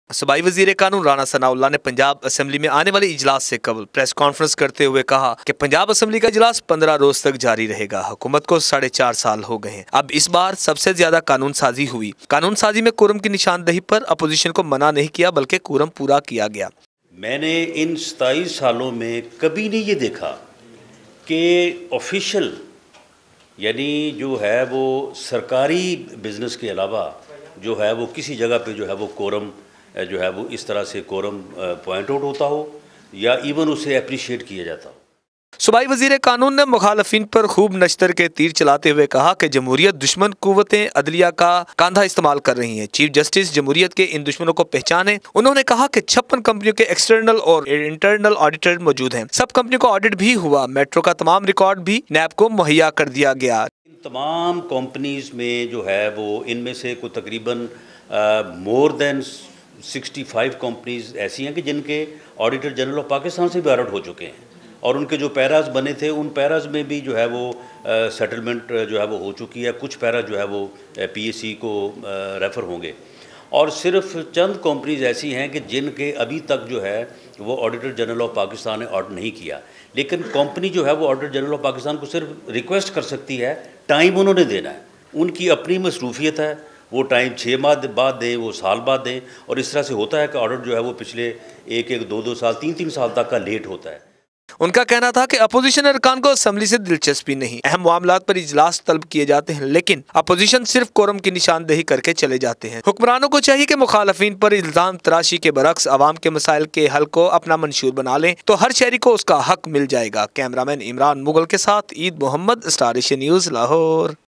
सूबाई वज़ीर कानून राना सनाउल्लाह ने पंजाब असम्बली में आने वाले इजलास से कबल प्रेस कॉन्फ्रेंस करते हुए कहा कि पंजाब असम्बली का इजलास 15 रोज तक जारी रहेगा। हुकूमत को 4.5 साल हो गए हैं। अब इस बार सबसे ज्यादा कानून साजी हुई। कानून साजी में कोरम की निशानदही पर अपोजिशन को मना नहीं किया बल्कि कोरम पूरा किया गया। मैंने इन 27 सालों में कभी नहीं ये देखा कि ऑफिशियल यानी जो है वो सरकारी बिजनेस के अलावा जो है वो किसी जगह पे जो है वो कोरम जो है वो इस तरह से कोरम पॉइंट आउट होता हो या इवन उसे अप्रिशिएट किया जाता हो। सूबाई वज़ीर कानून ने मुखालफिन पर खूब नश्तर के तीर चलाते हुए कहा कि जमहूरियत दुश्मन कुव्वतें अदलिया का कांधा इस्तेमाल कर रही हैं। चीफ जस्टिस जमहूरियत के इन दुश्मनों को पहचाने। उन्होंने कहा कि 56 कंपनियों के एक्सटर्नल और इंटरनल ऑडिटर मौजूद हैं। सब कंपनियों का ऑडिट भी हुआ। मेट्रो का तमाम रिकॉर्ड भी नैब को मुहैया कर दिया गया। इन तमाम कंपनीज में जो है वो इनमें से कोई तकरीबन मोर देन 65 कंपनीज ऐसी हैं कि जिनके ऑडिटर जनरल ऑफ पाकिस्तान से भी ऑडिट हो चुके हैं और उनके जो पैराज बने थे उन पैराज में भी जो है वो सेटलमेंट जो है वो हो चुकी है। कुछ पैरा जो है वो पीएसी को रेफ़र होंगे और सिर्फ चंद कंपनीज ऐसी हैं कि जिनके अभी तक जो है वो ऑडिटर जनरल ऑफ पाकिस्तान ने ऑडिट नहीं किया। लेकिन कंपनी जो है वो ऑडिटर जनरल ऑफ पाकिस्तान को सिर्फ रिक्वेस्ट कर सकती है, टाइम उन्होंने देना है। उनकी अपनी मसरूफियत है, वो टाइम 6 माह बाद दें, वो साल बाद दें और इस तरह से होता है कि ऑडिट जो है वो पिछले 1-1, 2-2 साल, 3-3 साल तक का लेट होता है। उनका कहना था कि अपोजिशन अरकान को असम्बली से दिलचस्पी नहीं। अहम मामलात पर इजलास तलब किए जाते हैं लेकिन अपोजिशन सिर्फ कोरम की निशानदही करके चले जाते हैं। हुक्मरानों को चाहिए कि मुखालफिन पर इल्जाम तराशी के बरक्स आवाम के मसाइल के हल को अपना मंशूर बना लें तो हर शहरी को उसका हक मिल जाएगा। कैमरामैन इमरान मुगल के साथ Eid Mohammad, star Asia news, Lahore.